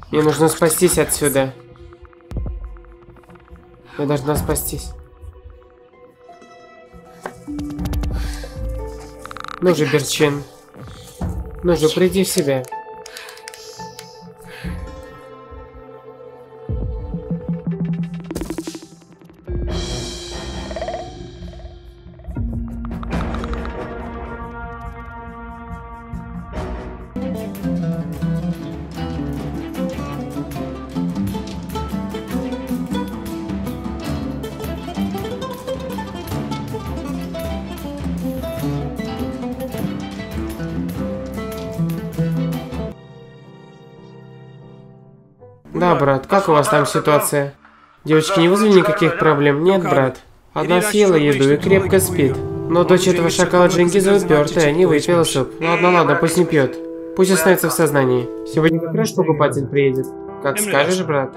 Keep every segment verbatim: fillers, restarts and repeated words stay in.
Мне нужно спастись отсюда. Я должна спастись. Ну же, Берчин. Ну же, приди в себя. Да, брат, как у вас там ситуация? Девочки не вызвали никаких проблем? Нет, брат. Одна съела еду и крепко спит. Но дочь этого шакала Джингиза упертая, не выпила суп. Ладно, ладно, пусть не пьет. Пусть останется в сознании. Сегодня как раз покупатель приедет. Как скажешь, брат.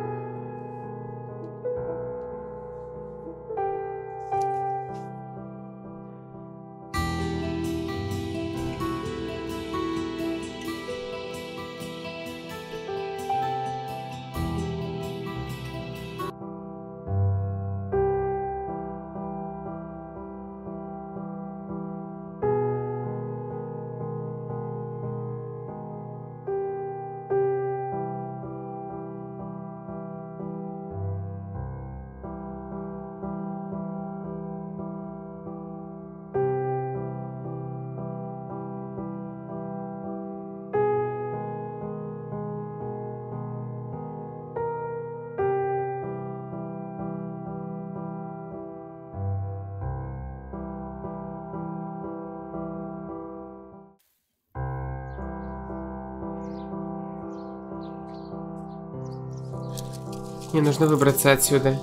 Мне нужно выбраться отсюда.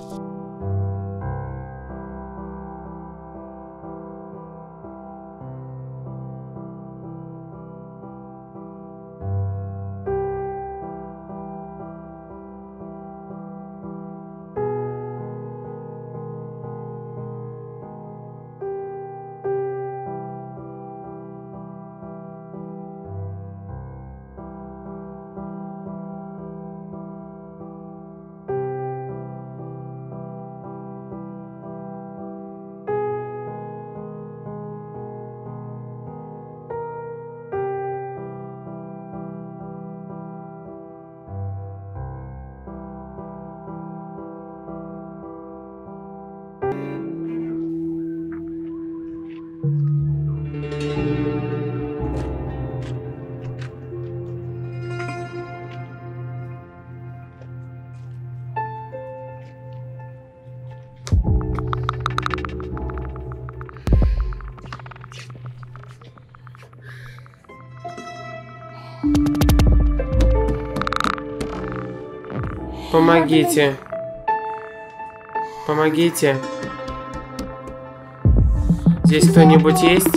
Помогите. Помогите. Здесь кто-нибудь есть?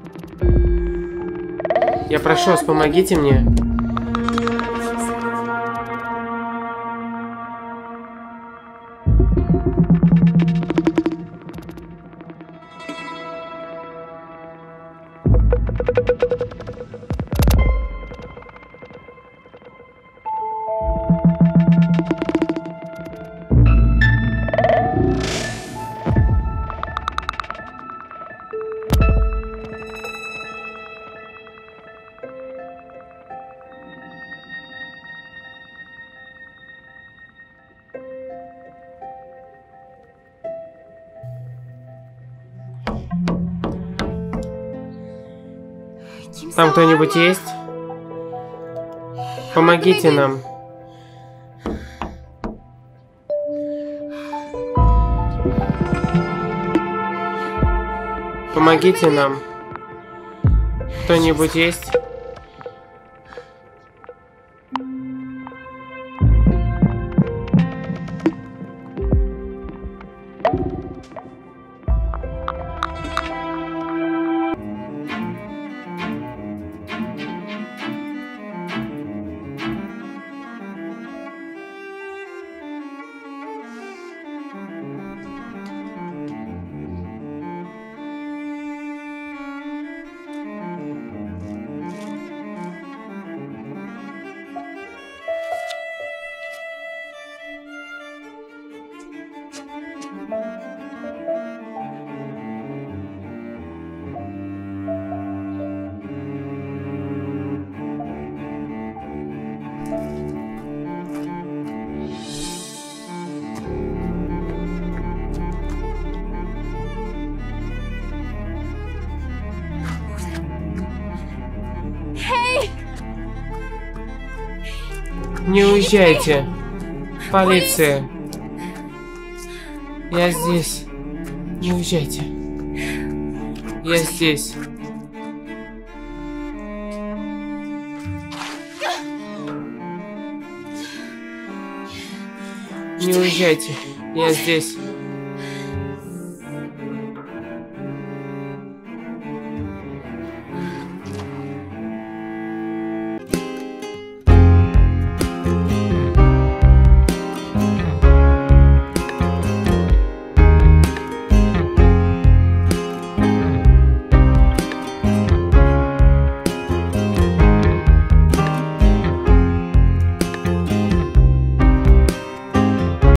Я прошу вас, помогите мне. Там кто-нибудь есть? Помогите нам. Помогите нам. Кто-нибудь есть? Не уезжайте. Полиция. Я здесь. Не уезжайте. Я здесь. Не уезжайте. Я здесь.